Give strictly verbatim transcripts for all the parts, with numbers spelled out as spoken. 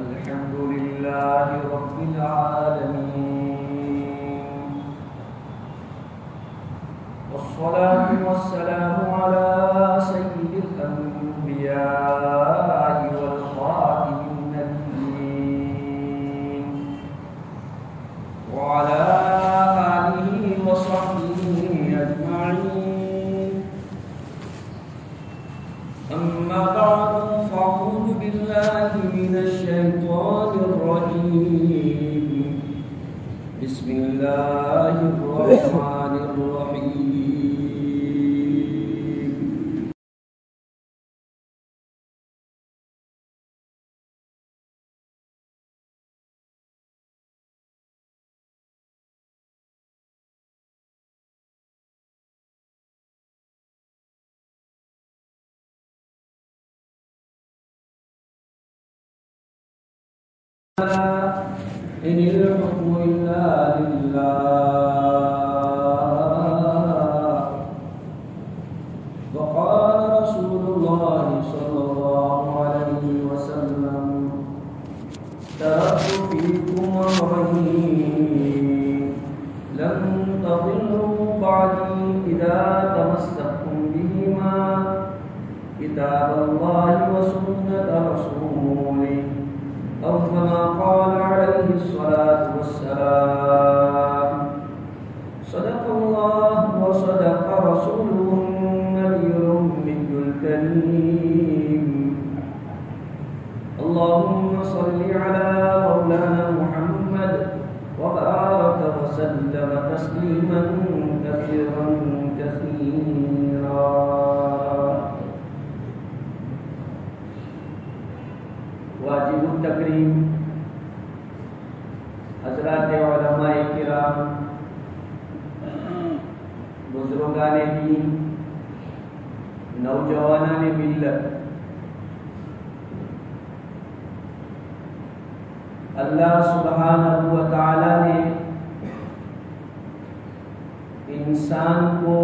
الحمد لله رب العالمين، والصلاة والسلام على سيد الأنبياء والخاتم النبيين وعلى آله وصحبه أجمعين. أما بعد، فأعوذ بالله من الشيطان الرجيم. بسم الله الرحمن الرحيم. إن الحكم إلا لله، وقال رسول الله صلى الله عليه وسلم: تركت فيكم أمرين لن تضلوا بعدي إذا تمسكتم بهما، كتاب الله وسنة رسوله، أو كما قال عليه الصلاة والسلام. صدق الله وصدق رسوله النبي الأمي الكريم. اللهم صل على مولانا محمد وبارك وسلم تسليما كثيرا كثيرا. واجب التکریم حضرات علماء کرام، بزرگان دین، نوجوانان ملت، اللہ سبحانہ و تعالی نے انسان کو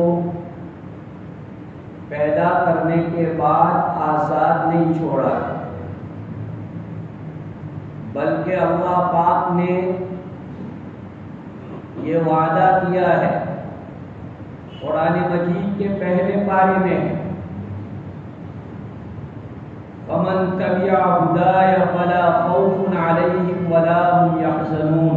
پیدا کرنے کے بعد آزاد نہیں چھوڑا، بلکہ اللہ پاک نے یہ وعدہ کیا ہے قرآن مجید کے پہلے پارے میں: فَمَن تَبِعَ هُدَايَ فَلَا خَوْفٌ عَلَيْهِمْ وَلَا هُمْ يَحْزَنُونَ،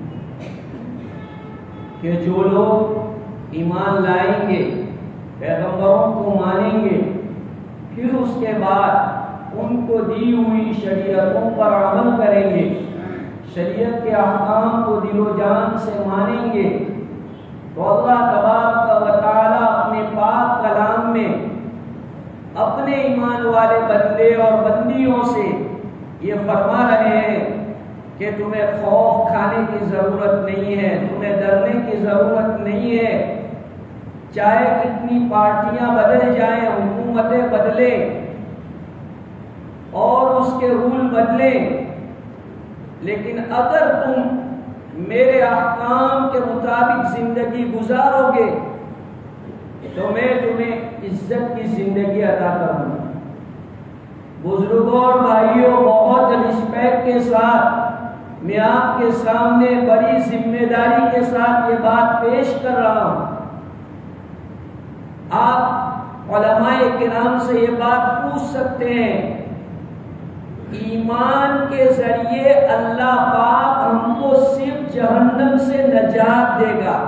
کہ جو لوگ ایمان لائیں گے، پیغمبروں کو مانیں گے، پھر اس کے بعد ان کو دی ہوئی شریعتوں پر عمل کریں گے، شریعت کے احکام کو دل و جان سے مانیں گے، تو اللہ تبارک و تعالی اپنے پاک کلام میں اپنے ایمان والے بندے اور بندیوں سے یہ فرما رہے ہیں کہ تمہیں خوف کھانے کی ضرورت نہیں ہے، تمہیں ڈرنے کی ضرورت نہیں ہے، چاہے کتنی پارٹیاں بدل جائیں، حکومتیں بدلیں اور اس کے رول بدلے، لیکن اگر تم میرے احکام کے مطابق زندگی گزارو گے تو میں تمہیں عزت کی زندگی عطا کروں گا۔ بزرگوں اور بھائیوں، بہت رسپیکٹ کے ساتھ میں آپ کے سامنے بڑی ذمہ داری کے ساتھ یہ بات پیش کر رہا ہوں۔ آپ علماء کرام سے یہ بات پوچھ سکتے ہیں، ایمان کے ذریعے اللہ پاک ہم کو صرف جہنم سے نجات دے گا،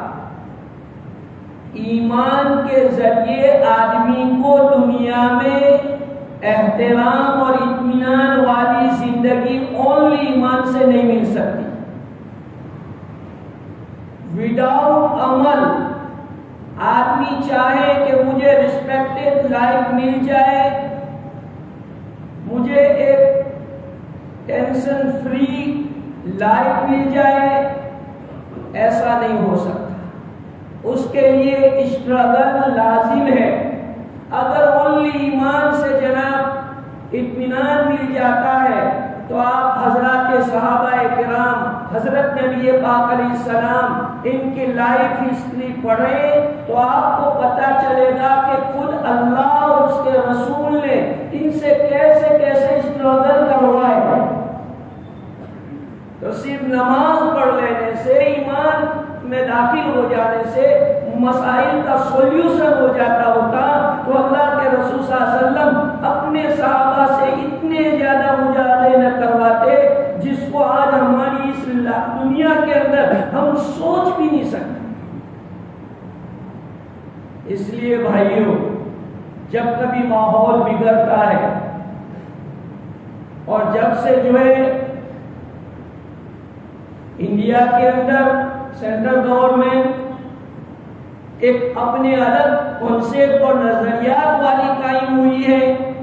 ایمان کے ذریعے آدمی کو دنیا میں احترام اور اطمینان والی زندگی اونلی ایمان سے نہیں مل سکتی۔ وداؤٹ عمل آدمی چاہے کہ مجھے ریسپیکٹڈ لائف مل جائے، مجھے ایک ٹینشن فری لائف مل جائے، ایسا نہیں ہو سکتا۔ اس کے لیے اسٹرگل لازم ہے۔ اگر اونلی ایمان سے جناب اطمینان مل جاتا ہے تو آپ حضرات صحابہ کرام، حضرت نبی پاک علیہ السلام، ان کی لائف ہسٹری پڑھیں تو آپ کو پتہ چلے گا کہ خود اللہ اور اس کے رسول نے ان سے کیسے کیسے اسٹرگل کروائے۔ نماز پڑھ لینے سے، ایمان میں داخل ہو جانے سے مسائل کا سولوشن ہو جاتا ہوتا تو اللہ کے رسول صلی اللہ علیہ وسلم اپنے صحابہ سے اتنے زیادہ مجاہدے نہ کرواتے جس کو آج ہماری اس دنیا کے اندر ہم سوچ بھی نہیں سکتے۔ اس لیے بھائیوں، جب کبھی ماحول بگڑتا ہے اور جب سے جو ہے انڈیا کے اندر سینٹرل گورنمنٹ ایک اپنے الگ کانسیپٹ اور نظریات والی قائم ہوئی ہے،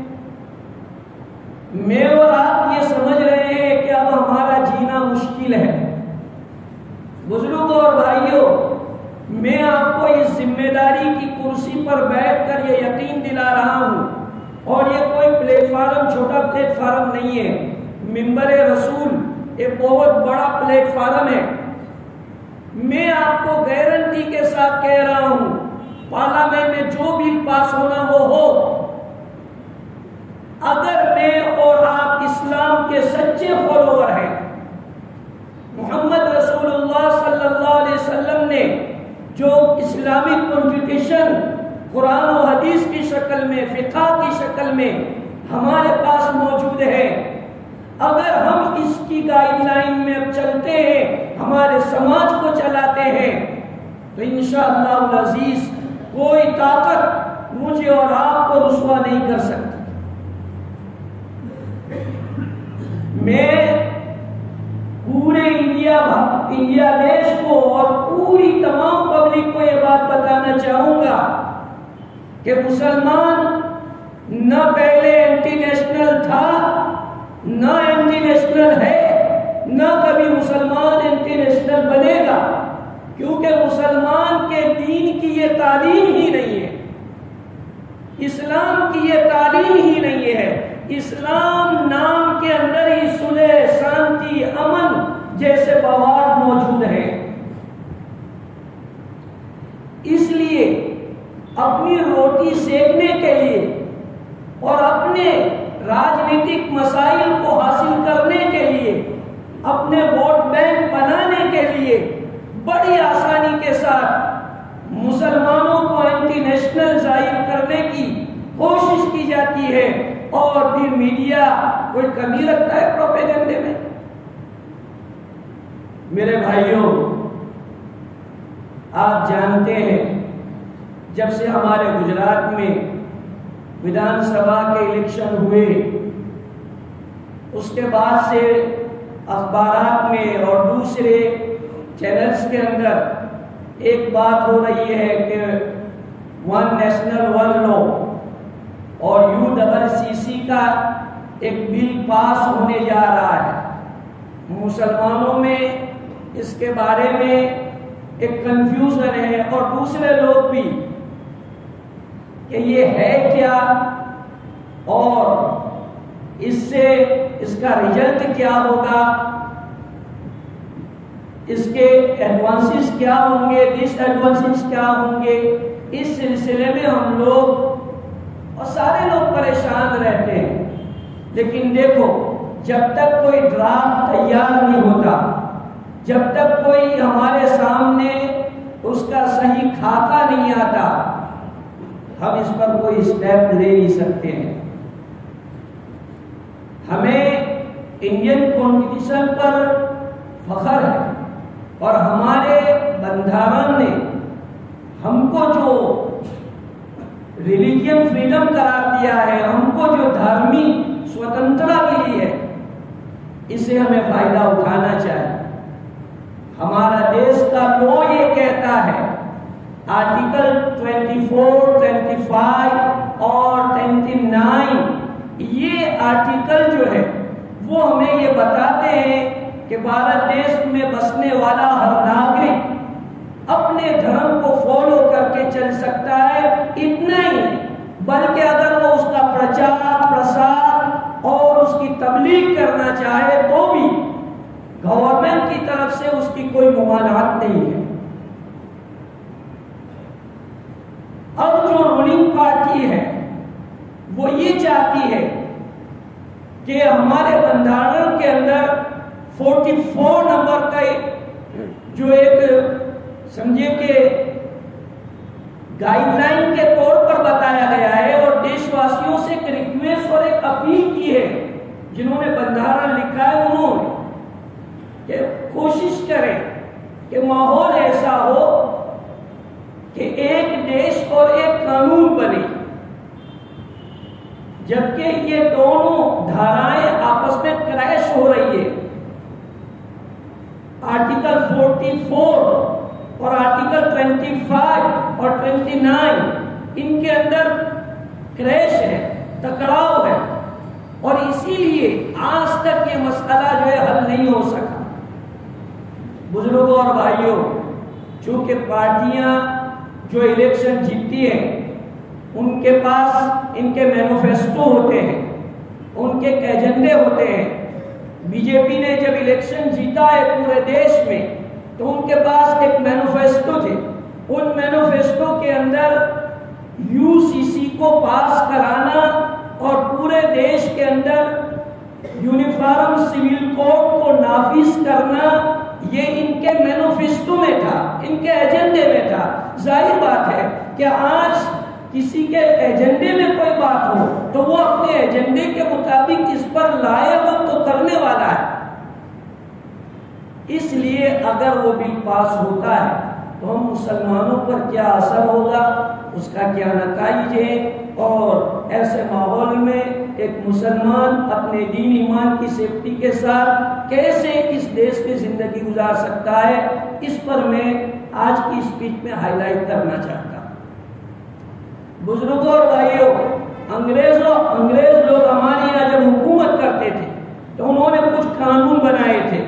میں اور آپ یہ سمجھ رہے ہیں کہ اب ہمارا جینا مشکل ہے۔ بزرگوں اور بھائیوں، میں آپ کو اس ذمہ داری کی کرسی پر بیٹھ کر یہ یقین دلا رہا ہوں، اور یہ کوئی پلیٹ فارم چھوٹا پلیٹ فارم نہیں ہے، منبر رسول ایک بہت بڑا پلیٹ فارم ہے۔ میں آپ کو گارنٹی کے ساتھ کہہ رہا ہوں، پارلیمنٹ میں جو بل پاس ہونا وہ ہو، اگر میں اور آپ اسلام کے سچے فالوور ہیں، محمد رسول اللہ صلی اللہ علیہ وسلم نے جو اسلامک کانسٹیٹیوشن قرآن و حدیث کی شکل میں، فقہ کی شکل میں ہمارے پاس موجود ہے، اگر ہم اس کی گائیڈ لائن میں اب چلتے ہیں، ہمارے سماج کو چلاتے ہیں، تو انشاءاللہ العزیز کوئی طاقت مجھے اور آپ کو رسوا نہیں کر سکتی۔ میں پورے انڈیا انڈیا دیش کو اور پوری تمام پبلک کو یہ بات بتانا چاہوں گا کہ مسلمان نہ پہلے اینٹی نیشنل تھا، نہ اینٹی نیشنل ہے، نہ کبھی مسلمان اینٹی نیشنل بنے گا، کیونکہ مسلمان کے دین کی یہ تعلیم ہی نہیں ہے، اسلام کی یہ تعلیم ہی نہیں ہے۔ اسلام نام کے اندر ہی صلح، شانتی، امن جیسے مواد موجود ہیں۔ اس لیے اپنی روٹی سیکنے کے لیے اور اپنے راجنیتک مسائل کو حاصل کرنے کے لیے، اپنے ووٹ بینک بنانے کے لیے بڑی آسانی کے ساتھ مسلمانوں کو اینٹی نیشنل ظاہر کرنے کی کوشش کی جاتی ہے، اور پھر میڈیا کوئی کمی رکھتا ہے پروپیگنڈے میں۔ میرے بھائیوں، آپ جانتے ہیں جب سے ہمارے گجرات میں ودھان سبھا کے الیکشن ہوئے، اس کے بعد سے اخبارات میں اور دوسرے چینلز کے اندر ایک بات ہو رہی ہے کہ ون نیشنل ون لا اور یو ڈبل سی سی کا ایک بل پاس ہونے جا رہا ہے۔ مسلمانوں میں اس کے بارے میں ایک کنفیوژن ہے، اور دوسرے لوگ بھی کہ یہ ہے کیا اور اس سے اس کا رزلٹ کیا ہوگا، اس کے ایڈوانسز کیا ہوں گے، ڈس ایڈوانسز کیا ہوں گے۔ اس سلسلے میں ہم لوگ اور سارے لوگ پریشان رہتے ہیں، لیکن دیکھو جب تک کوئی ڈرافٹ تیار نہیں ہوتا، جب تک کوئی ہمارے سامنے اس کا صحیح خاکہ نہیں آتا، ہم اس پر کوئی اسٹیپ لے نہیں سکتے ہیں۔ ہمیں انڈین کانسٹیٹیوشن پر فخر ہے، اور ہمارے بندھارن نے ہم کو جو ریلیجین فریڈم قرار دیا ہے، ہم کو جو دھارمک سوتنترتا ملی ہے، اسے ہمیں فائدہ اٹھانا چاہیے۔ ہمارا دیش کا لو یہ کہتا ہے، آرٹیکل چوبیس، پچیس اور انتیس، یہ آرٹیکل جو ہے وہ ہمیں یہ بتاتے ہیں کہ بھارت دیش میں بسنے والا ہر ناگرک اپنے دھرم کو فالو کر کے چل سکتا ہے۔ اتنا ہی نہیں، بلکہ اگر وہ اس کا پرچار پرسار اور اس کی تبلیغ کرنا چاہے تو بھی گورنمنٹ کی طرف سے اس کی کوئی ممانعت نہیں ہے۔ اب جو رولنگ پارٹی ہے وہ یہ چاہتی ہے کہ ہمارے بندھارن کے اندر فورٹی فور نمبر کا جو ایک سمجھے کہ گائیڈ لائن کے طور پر بتایا گیا ہے، اور دیش واسیوں سے ایک ریکویسٹ اور ایک اپیل کی ہے جنہوں نے بندھارن لکھا ہے، انہوں نے کہ کوشش کریں کہ ماحول ایسا ہو کہ ایک دیش اور ایک قانون بنے، جبکہ یہ دونوں دھارائیں آپس میں کریش ہو رہی ہے۔ آرٹیکل فورٹی فور اور آرٹیکل ٹوینٹی فائیو اور ٹوینٹی نائن ان کے اندر کریش ہے، ٹکراؤ ہے، اور اسی لیے آج تک یہ مسئلہ جو ہے حل نہیں ہو سکا۔ بزرگوں اور بھائیوں، چونکہ پارٹیاں جو الیکشن جیتتی ہیں ان کے پاس ان کے مینیفیسٹو ہوتے ہیں، ان کے ایجنڈے ہوتے ہیں۔ بی جے پی نے جب الیکشن جیتا ہے پورے دیش میں تو ان کے پاس ایک مینیفیسٹو تھے، ان مینیفیسٹو کے اندر یو سی سی کو پاس کرانا اور پورے دیش کے اندر یونیفارم سول کوڈ کو نافذ کرنا، یہ ان کے مینیفیسٹو میں تھا، ان کے ایجنڈے میں تھا۔ ظاہر بات ہے کہ آج کسی کے ایجنڈے میں کوئی بات ہو تو وہ اپنے ایجنڈے کے مطابق اس پر لائے وہ تو کرنے والا ہے۔ اس لیے اگر وہ بل پاس ہوتا ہے تو ہم مسلمانوں پر کیا اثر ہوگا، اس کا کیا نتائج ہے، اور ایسے ماحول میں ایک مسلمان اپنے دین ایمان کی سیفٹی کے ساتھ کیسے اس دیش میں زندگی گزار سکتا ہے، اس پر میں آج کی اسپیچ میں ہائی لائٹ کرنا چاہتا ہوں۔ بزرگوں اور بھائیوں، انگریزوں انگریز لوگ ہمارے یہاں جب حکومت کرتے تھے تو انہوں نے کچھ قانون بنائے تھے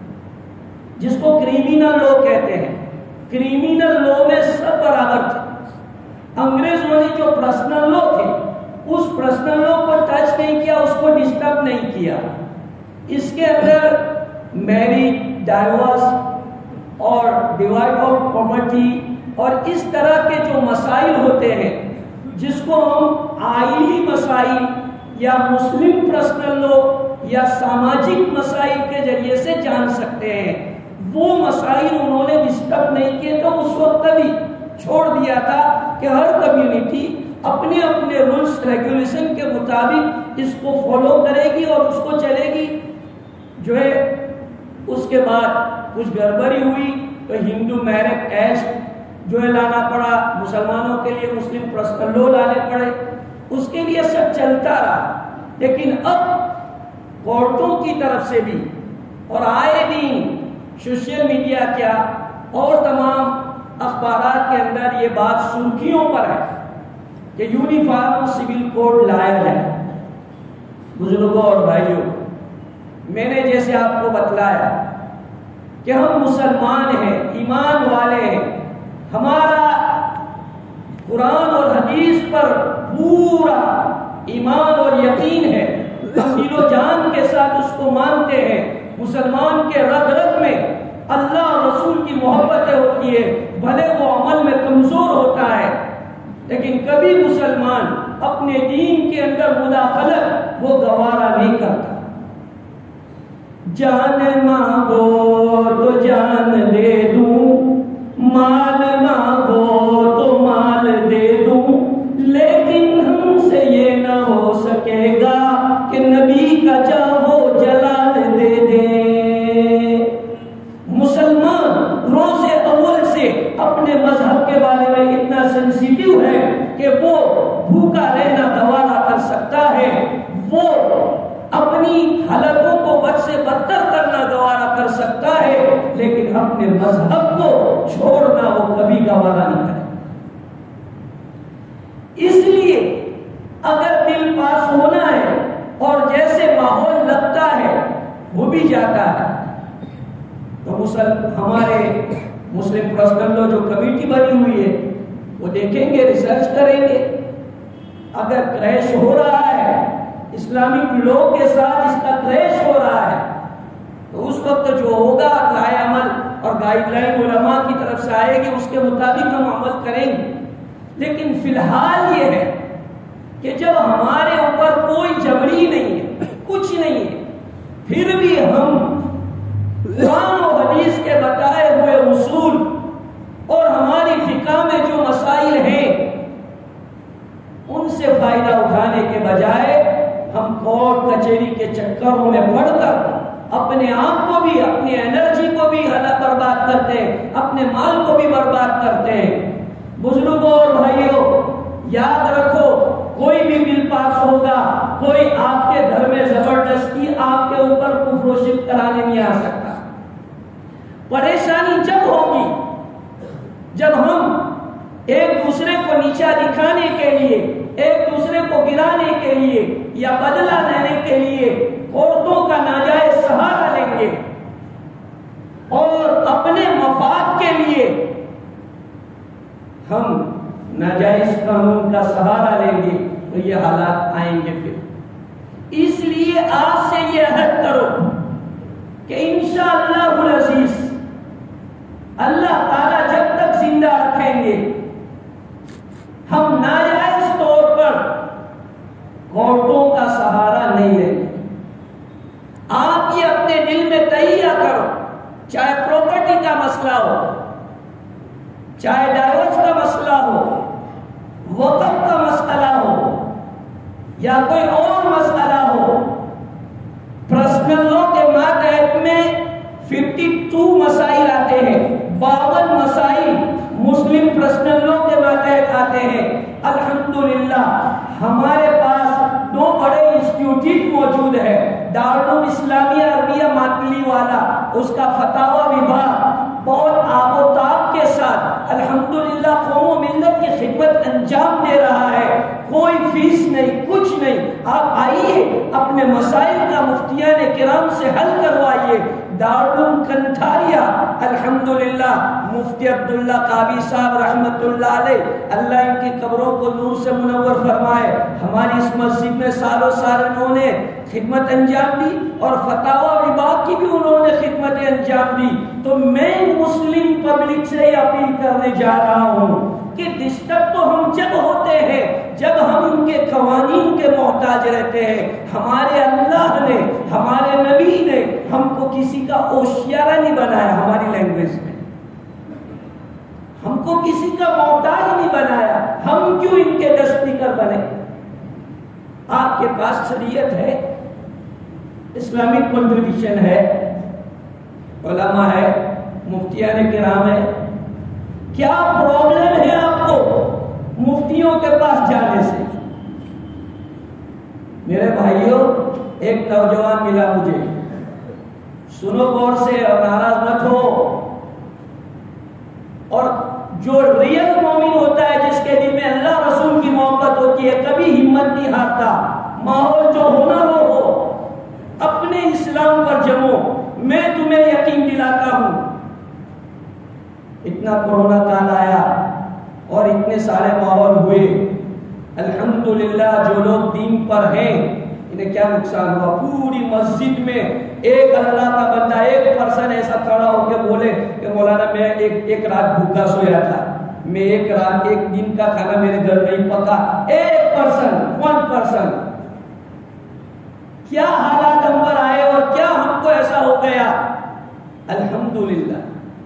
جس کو کریمینل لاء کہتے ہیں۔ کریمینل لاء میں سب برابر تھے۔ انگریزوں نے جو پرسنل لاء تھے اس پرسنل لاء کو ٹچ نہیں کیا، اس کو ڈسٹرب نہیں کیا۔ اس کے اندر میریج، ڈائیورس اور ڈیوائڈ آف پراپرٹی اور اس طرح کے جو مسائل ہوتے ہیں جس کو ہم آئینی مسائل یا مسلم پرسنل لاء یا سماجک مسائل کے ذریعے سے جان سکتے ہیں، وہ مسائل انہوں نے ڈسٹرب نہیں کیے۔ تو اس وقت بھی چھوڑ دیا تھا کہ ہر کمیونٹی اپنے اپنے رولز ریگولیشن کے مطابق اس کو فالو کرے گی اور اس کو چلے گی۔ جو ہے اس کے بعد کچھ گڑبڑی ہوئی تو ہندو میرج ایکٹ جو ہے لانا پڑا، مسلمانوں کے لیے مسلم پرسنل لاء لانے پڑے، اس کے لیے سب چلتا رہا۔ لیکن اب کورٹوں کی طرف سے بھی اور آئے دن سوشل میڈیا کیا اور تمام اخبارات کے اندر یہ بات سرخیوں پر ہے کہ یونیفارم سول کوڈ لایا جائے۔ بزرگوں اور بھائیوں، میں نے جیسے آپ کو بتلایا کہ ہم مسلمان ہیں، ایمان والے ہیں، ہمارا قرآن اور حدیث پر پورا ایمان اور یقین ہے، دل و جان کے ساتھ اس کو مانتے ہیں۔ مسلمان کے رگ رگ میں اللہ اور رسول کی محبت ہوتی ہے، بھلے وہ عمل میں کمزور ہوتا ہے، لیکن کبھی مسلمان اپنے دین کے اندر مداخلت وہ گوارا نہیں کرتا۔ جان مانگو تو جان دے دوں، مال مانگو تو مال دے دوں، لیکن ہم سے یہ نہ ہو سکے گا کہ نبی کا جاہو جلال دے دیں۔ مسلمان روز اول سے اپنے مذہب کے بارے میں اتنا سینسیٹیو ہے کہ وہ بھوکا رہنا گوارا کر سکتا ہے، وہ اپنی حالتوں کو بد سے بدتر کرنا گوارا کر سکتا ہے، لیکن اپنے مذہب کو چھوڑنا وہ کبھی گوارا نہیں کرے۔ اس لیے اگر بل پاس ہونا ہے اور جیسے ماحول لگتا ہے وہ بھی جاتا ہے تو مسلم ہمارے مسلم پرسنل لاء جو کمیٹی بنی ہوئی ہے وہ دیکھیں گے، ریسرچ کریں گے۔ اگر کریش ہو رہا ہے اسلامک لاء کے ساتھ، اس کا کریش ہو رہا ہے تو اس وقت جو ہوگا رائے عمل اور گائیڈ لائن علماء کی طرف سے آئے گی، اس کے مطابق ہم عمل کریں گے۔ لیکن فی الحال یہ ہے کہ جب ہمارے اوپر کوئی جبری نہیں ہے، کچھ نہیں ہے، پھر بھی ہم چکروں میں پڑ کر اپنے آپ کو بھی، اپنی انرجی کو بھی برباد کرتے ہیں، اپنے مال کو بھی برباد کرتے ہیں۔ بزرگوں اور بھائیوں، یاد رکھو، کوئی بھی بل پاس ہوگا، کوئی آپ کے گھر میں زبردستی آپ کے اوپر کفر و شرک کرانے نہیں آ سکتا۔ پریشانی جب ہوگی جب ہم ایک دوسرے کو نیچا دکھانے کے لیے، ایک دوسرے کو گرانے کے لیے یا بدلہ لینے کے لیے عورتوں کا ناجائز سہارا لیں گے اور اپنے مفاد کے لیے ہم ناجائز قانون کا سہارا لیں گے تو یہ حالات آئیں گے۔ پھر اس لیے آج سے یہ عہد کرو کہ انشاءاللہ العزیز اللہ تعالیٰ جب تک زندہ رکھیں گے ہم ناجائز طور پر عورتوں کا سہارا نہیں لیں گے۔ آپ یہ اپنے دل میں تہیہ کرو، چاہے پراپرٹی کا مسئلہ ہو، چاہے ڈائیورس کا مسئلہ ہو، وقف کا مسئلہ ہو یا کوئی اور مسئلہ ہو۔ پرسنل لا کے ماتحت میں ففٹی ٹو مسائل آتے ہیں، باون مسائل مسلم پرسنل لا کے ماتحت آتے ہیں۔ الحمدللہ ہمارے پاس دو بڑے انسٹیٹیوٹ موجود ہے، دارالعلوم اسلامیہ عربیہ ماتلی والا، اس کا فتاوی وبھاگ بہت آب و تاب کے ساتھ الحمدللہ قوم و ملت کی خدمت انجام دے رہا ہے۔ کوئی فیس نہیں، کچھ نہیں، آپ آئیے اپنے مسائل کا مفتیان کرام سے حل کروائیے۔ دارالعلوم کنٹھاریا الحمدللہ مفتی عبداللہ قابی صاحب رحمت اللہ علیہ، اللہ ان کی قبروں کو نور سے منور فرمائے، ہماری اس مسجد میں سالوں سال انہوں نے خدمت انجام دی اور فتاوی وبھاگ کی بھی انہوں نے خدمت انجام دی۔ تو میں مسلم پبلک سے یہ اپیل کرنے جا رہا ہوں کہ ڈسٹرب تو ہم جب ہوتے ہیں جب ہم ان کے قوانین کے محتاج رہتے ہیں۔ ہمارے اللہ نے، ہمارے نبی نے ہم کو کسی کا اوشیارہ نہیں بنایا، ہماری لینگویج میں ہم کو کسی کا محتاج نہیں بنایا، ہم کیوں ان کے دستیکر بنے؟ آپ کے پاس شریعت ہے، اسلامک کانسٹیٹیوشن ہے، علماء ہے، مفتیان کرام ہے، کیا پرابلم ہے آپ کو مفتیوں کے پاس جانے سے؟ میرے بھائیوں، ایک نوجوان ملا مجھے، سنو غور سے اور ناراض مت ہو، اور جو ریئل مومن ہوتا ہے جس کے دل میں اللہ رسول کی محبت ہوتی ہے کبھی ہمت نہیں ہارتا، ماحول جو ہونا وہ ہو، اپنے اسلام پر جمو۔ میں تمہیں یقین دلاتا ہوں، اتنا کرونا کال آیا اور اتنے سارے ماحول ہوئے، الحمدللہ جو لوگ دین پر ہیں انہیں کیا نقصان ہوا؟ پوری مسجد میں ایک اللہ کا بندہ، ایک پرسن ایسا کھڑا ہو کے بولے کہ مولانا میں ایک ایک رات بھوکا سویا تھا، میں ایک رات ایک دن کا کھانا میرے گھر نہیں پکا۔ ایک پرسن، ون پرسن، کیا حالات ہم پر آئے اور کیا ہم کو ایسا ہو گیا؟ الحمدللہ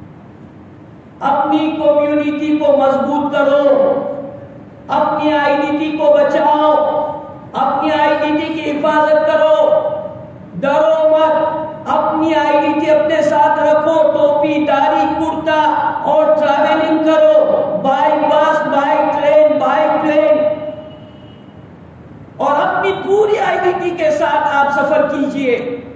اپنی کمیونٹی کو مضبوط کرو، اپنی آئیڈینٹی کو بچاؤ، اپنی آئیڈینٹی کی حفاظت کرو، ڈرو مت، اپنی آئیڈینٹی اپنے ساتھ رکھو، ٹوپی، داڑھی، کرتا اور ٹریولنگ کرو، بائی بس، بائی ٹرین، بائی پلین، اور اپنی پوری آئیڈینٹی کے ساتھ آپ سفر کیجئے،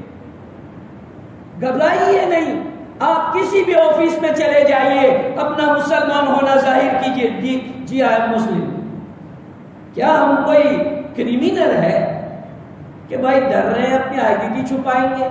گھبرائیے نہیں۔ آپ کسی بھی آفس میں چلے جائیے، اپنا مسلمان ہونا ظاہر کیجئے، جی جی آئی ایم مسلم۔ کیا ہم کوئی کریمنل ہے کہ بھائی ڈر رہے ہیں اپنی آئیڈینٹی چھپائیں گے؟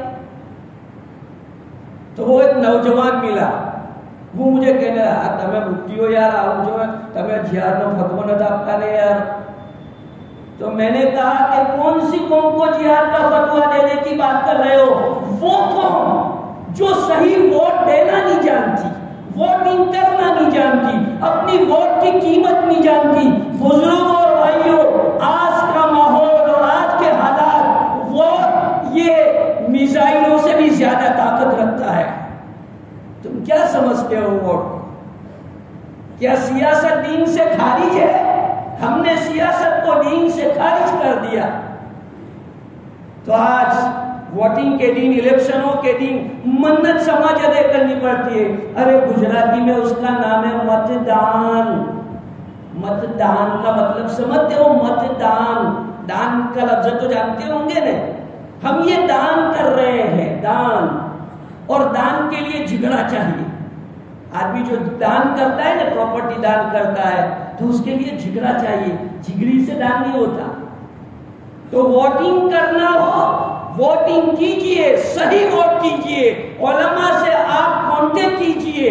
تو وہ ایک نوجوان ملا، وہ مجھے کہنے لگا تمہیں مفتی ہو یار، آؤ جو ہے تمہیں جہاد میں فتوہ نہ داپتا نہیں یار۔ تو میں نے کہا کہ کون سی قوم کو جہاد کا فتوہ دینے کی بات کر رہے ہو؟ وہ قوم جو صحیح ووٹ دینا نہیں جانتی، ووٹنگ کرنا نہیں جانتی، اپنی ووٹ کی قیمت نہیں جانتی۔ بزرگوں اور بھائیوں، آج کا ماحول اور آج کے حالات، ووٹ یہ میزائلوں سے بھی زیادہ طاقت رکھتا ہے۔ تم کیا سمجھتے ہو ووٹ؟ کیا سیاست دین سے خارج ہے؟ ہم نے سیاست کو دین سے خارج کر دیا۔ تو آج ووٹنگ کے دن، الیکشنوں کے دن منت سماج ادا کرنی پڑتی ہے. ارے گجراتی میں اس کا نام ہے متدان. متدان کا مطلب سمجھتے ہو؟ متدان، دان کا لفظ تو جانتے ہوں گے نا. ہم یہ دان کر رہے ہیں، دان. اور دان کے لیے جھگڑا چاہیے. آدمی جو دان کرتا ہے نا، پراپرٹی دان کرتا ہے، تو اس کے لیے جھگڑا چاہیے. جھگڑی سے دان نہیں ہوتا. تو ووٹنگ کرنا ہو، ووٹنگ کیجئے، صحیح ووٹ کیجئے، علماء سے آپ کانٹیکٹ کیجئے.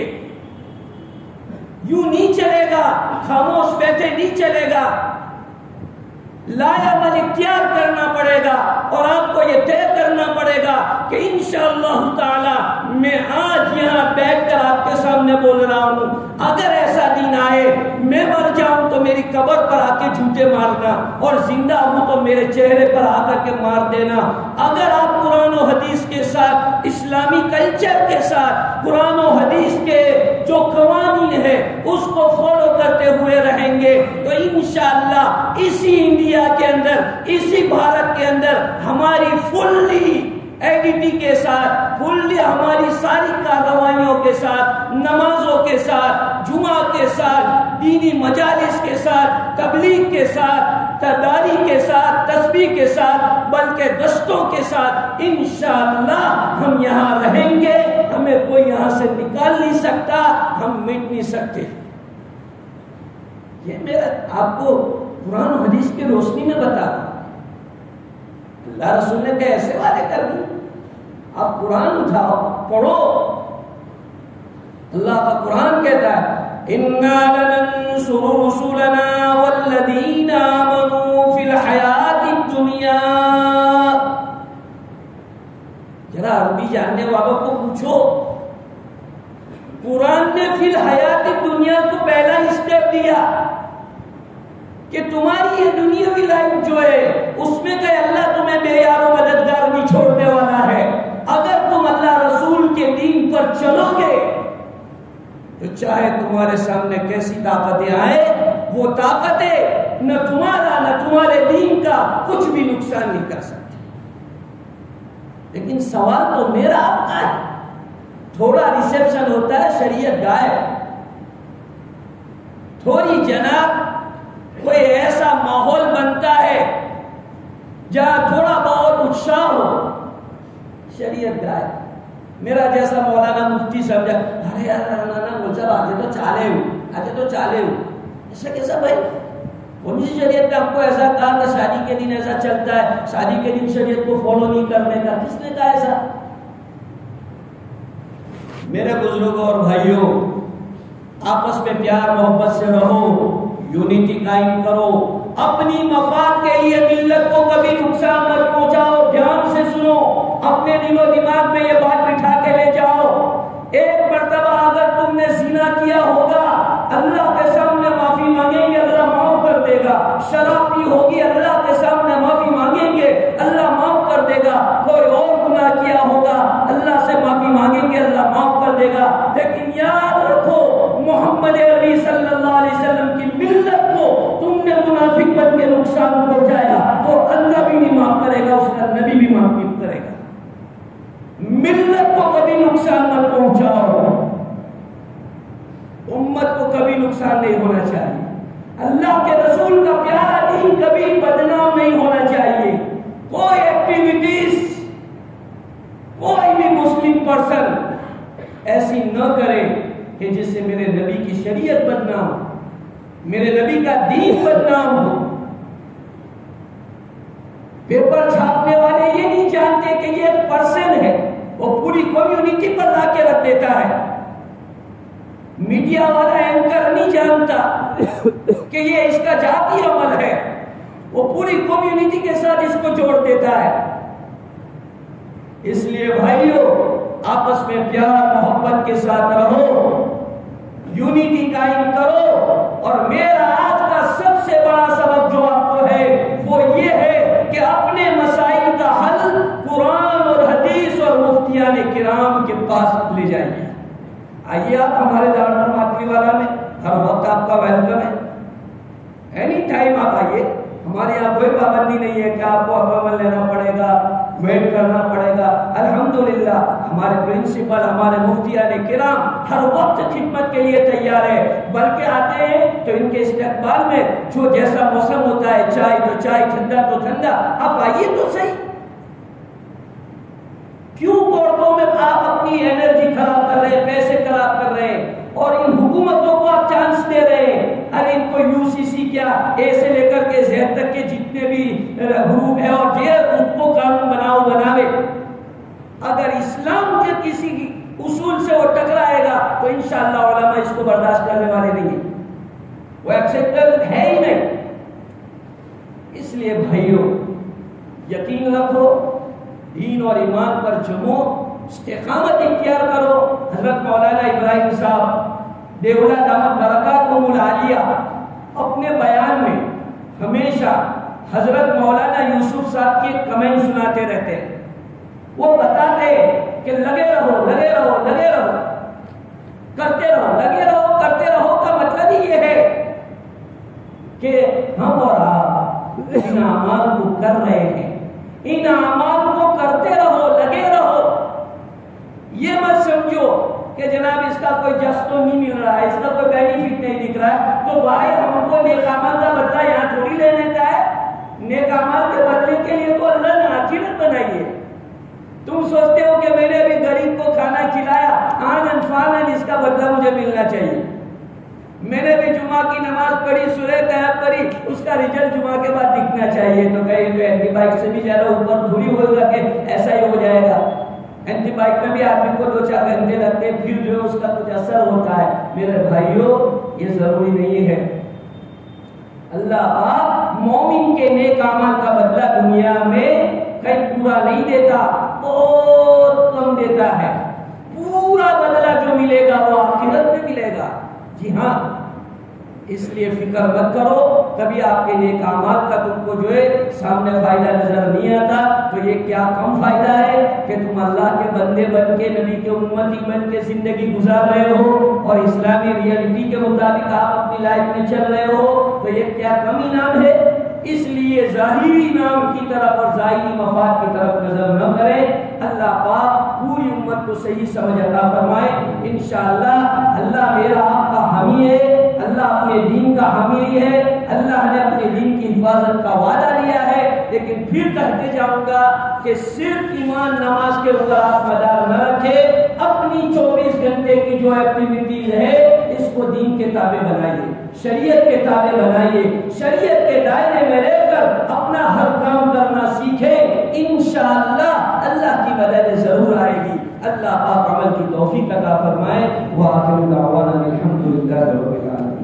یوں نہیں چلے گا، خاموش بیٹھے نہیں چلے گا. لایا عمل اختیار کرنا پڑے گا. اور آپ کو یہ طے کرنا پڑے گا کہ انشاءاللہ تعالی میں آج یہاں بیٹھ کر آپ کے سامنے بول رہا ہوں. اگر ایسا دن آئے میں مر جاؤں تو میری قبر پر آ کے جھوٹے مارنا، اور زندہ ہوں تو میرے چہرے پر آ کر کے مار دینا. اگر آپ قرآن و حدیث کے ساتھ، اسلامی کلچر کے ساتھ، قرآن و حدیث کے جو قوانین ہے اس کو فالو کرتے ہوئے رہیں گے تو انشاءاللہ اسی انڈیا کے اندر، اسی بھارت کے اندر ہماری فلی ایڈیٹی کے ساتھ، فلی ہماری ساری کارروائیوں کے ساتھ، نمازوں کے ساتھ، جمعہ کے ساتھ، دینی مجالس کے ساتھ، تبلیغ کے ساتھ، تداری کے ساتھ، تسبیح کے ساتھ، بلکہ گشتوں کے ساتھ انشاءاللہ ہم یہاں رہیں گے. ہمیں کوئی یہاں سے نکال نہیں سکتا، ہم مٹ نہیں سکتے. یہ میرا آپ کو قرآن و حدیث کی روشنی میں بتا رہا ہوں. اللہ رسول نے کہ ایسے وعدے کر دی. آپ قرآن اٹھاؤ، پڑھو. اللہ کا قرآن کہتا ہے اِنَّا لَنَنْصُرُ رُسُلَنَا وَالَّذِينَ آمَنُوا فِي الْحَيَاةِ الدُّنْيَا. ذرا عربی جاننے والوں کو پوچھو، قرآن نے فی الحیات دنیا کو پہلا اسٹیپ دیا کہ تمہاری یہ دنیاوی لائف جو ہے اس میں کہ اللہ تمہیں بے یار و مددگار نہیں چھوڑنے والا ہے. اگر تم اللہ رسول کے دین پر چلو گے تو چاہے تمہارے سامنے کیسی طاقتیں آئے، وہ طاقتیں نہ تمہارا نہ تمہارے دین کا کچھ بھی نقصان نہیں کر سکتی. لیکن سوال تو میرا آپ کا ہے. تھوڑا ریسیپشن ہوتا ہے، شریعت غائب. تھوڑی جناب کوئی ایسا ماحول بنتا ہے جہاں تھوڑا بہت اتشاہ ہو، شریعت غائب. میرا جیسا مولانا مفتی سمجھا، ارے یار مولانا مول صاحب آگے تو چالے ہو، آگے تو چالے ہو. ایسا کیسا بھائی؟ کون سی شریعت نے آپ کو ایسا کہا کہ شادی کے دن ایسا چلتا ہے، شادی کے دن شریعت کو فالو نہیں کرنے کا؟ کس نے کہا ایسا؟ میرے بزرگوں اور بھائیوں، آپس میں پیار محبت سے رہو، یونٹی قائم کرو. اپنی مفاد کے لیے ملت کو کبھی نقصان مت پہنچاؤ. دھیان سے سنو، اپنے دل و دماغ میں یہ بات بٹھا کے لے جاؤ. ایک مرتبہ اگر تم نے زنا کیا ہوگا، اللہ کے سامنے معافی مانگیں گے، اللہ معاف کر دے گا. شراب پی ہوگی، اللہ کے سامنے معافی مانگیں گے، اللہ معاف کر دے گا. کوئی اور گناہ کیا ہوگا، اللہ سے معافی مانگیں گے، اللہ معاف کر دے گا. لیکن یاد رکھو، محمد عربی صلی اللہ علیہ وسلم کی ملت کو تم نے منافق بن کے نقصان پہنچایا تو اللہ بھی نہیں معاف کرے گا، اس کا نبی بھی معاف نہیں کرے گا. ملت کو کبھی نقصان مت پہنچاؤ، امت کو کبھی نقصان نہیں ہونا چاہیے. اللہ کے رسول کا پیارا دین کبھی بدنام نہیں ہونا چاہیے. کوئی ایکٹیویٹیز کوئی بھی مسلم پرسن ایسی نہ کرے کہ جس سے میرے نبی کی شریعت بدنام ہو، میرے نبی کا دین بدنام ہو. پیپر چھاپنے والے یہ نہیں جانتے کہ یہ ایک پرسن ہے، وہ پوری کمیونٹی پر لا کے رکھ دیتا ہے. میڈیا والا اینکر نہیں جانتا کہ یہ اس کا ذاتی عمل ہے، وہ پوری کمیونٹی کے ساتھ اس کو جوڑ دیتا ہے. اس لیے بھائیوں، آپس میں پیار محبت کے ساتھ رہو، یونٹی قائم کرو. اور میرا آج کا سب سے بڑا سبق جو آپ کو ہے وہ یہ ہے کہ اپنے مسائل کا حل قرآن اور حدیث اور مفتیان کرام کے پاس لے جائیے. آئیے آپ ہمارے دارالعلوم ماتری والا میں، ہر وقت آپ کا ویلکم ہے. اینی ٹائم آپ آئیے. ہمارے یہاں کوئی پابندی نہیں ہے کہ آپ کو اپوائنٹمنٹ لینا پڑے گا، ویٹ کرنا پڑے گا. ہمارے پرنسپل، ہمارے مفتیان کرام ہر وقت خدمت کے لیے تیار ہے، بلکہ آتے ہیں تو ان کے استقبال میں جو جیسا موسم ہوتا ہے، چائے تو چائے، ٹھنڈا تو ٹھنڈا، آپ آئیے تو صحیح۔ کیوں کورٹوں میں آپ اپنی انرجی خراب کر رہے ہیں، پیسے خراب کر رہے ہیں، اور ان حکومتوں کو آپ چانس دے رہے ہیں؟ ارے ان کو یو سی سی کیا، اے سے لے کر کے زیڈ تک کے جتنے بھی حروف ہیں اور یہ اس کو قانون بناؤ بناوے۔ اگر اسلام کے کسی اصول سے وہ ٹکرائے گا تو انشاءاللہ علماء اس کو برداشت کرنے والے نہیں ہیں، وہ ایکسیپٹیبل ہے ہی نہیں۔ اس لیے بھائیوں یقین رکھو، دین اور ایمان پر جمو، استقامت اختیار کرو۔ حضرت مولانا ابراہیم صاحب دیولہ دامت برکاتہم العالیہ اپنے بیان میں ہمیشہ حضرت مولانا یوسف صاحب کے کمنٹ سناتے رہتے ہیں۔ وہ بتاتے کہ لگے رہو لگے رہو لگے رہو کرتے رہو، لگے رہو کرتے رہو کا مطلب ہی یہ ہے کہ ہم اور آپ ان اعمال کو کر رہے ہیں، ان اعمال کو کرتے رہو، لگے رہو۔ یہ مت سمجھو کہ جناب اس کا کوئی جس تو نہیں مل رہا ہے، اس کا کوئی بینیفٹ نہیں دکھ رہا ہے تو بھائی ہم کو نیک اعمال کا بدلہ یہاں تھوڑی لینے کا ہے۔ نیک اعمال کے بدلے کے لیے تو اللہ نے آخرت بنائی ہے۔ تم سوچتے ہو کہ میں نے ابھی غریب کو کھانا کھلایا، آنن فانن اس کا بدلہ مجھے ملنا چاہیے، میں نے بھی جمعہ کی نماز پڑھی، سورہ کہف پڑھی، اس کا رزلٹ جمعہ کے بعد دکھنا چاہیے، تو کہیں تو اینٹی بائک سے بھی زیادہ اوپر تھوڑی ہوگا کہ ایسا ہی ہو جائے گا۔ اینٹی بائک میں بھی آدمی کو دو چار گھنٹے لگتے ہیں، پھر جو ہے اس کا کچھ اثر ہوتا ہے۔ میرے بھائیوں یہ ضروری نہیں ہے۔ اللہ پاک مومن کے نیک اعمال کا بدلہ دنیا میں کہیں پورا نہیں دیتا، بہت کم دیتا ہے۔ پورا بدلہ جو ملے گا وہ آخرت میں ملے گا۔ جی ہاں، اس لیے فکر مت کرو، کبھی آپ کے نیک اعمال کا تم کو جو ہے سامنے فائدہ نظر نہیں آتا تو یہ کیا کم فائدہ ہے کہ تم اللہ کے بندے بن کے، نبی کے امتی بن کے زندگی گزار رہے ہو اور اسلامی ریئلٹی کے مطابق آپ اپنی لائف میں چل رہے ہو، تو یہ کیا کم انعام ہے۔ اس لیے ظاہری انعام کی طرف اور ظاہری مفاد کی طرف نظر نہ کریں۔ اللہ پاک پوری امت کو صحیح سمجھ عطا فرمائے۔ انشاءاللہ اللہ میرا آپ کا حامی ہے، اللہ اپنے دین کا حامی ہے، اللہ نے اپنے دین کی حفاظت کا وعدہ لیا ہے، لیکن پھر کہتے جاؤں گا کہ صرف ایمان نماز کے اوپر آپ مدار نہ رکھیں، اپنی چوبیس گھنٹے کی جو ایکٹیویٹیز ہے اس کو دین کے تابع بنائیے، شریعت کے تابع بنائیے، شریعت کے دائرے میں رہ کر اپنا ہر کام کرنا سیکھیں، انشاءاللہ اللہ کی مدد ضرور آئے گی۔ اللہ پاک عمل کی توفیق عطا فرمائے۔ وآخر دعوانا الحمدللہ رب العالمین۔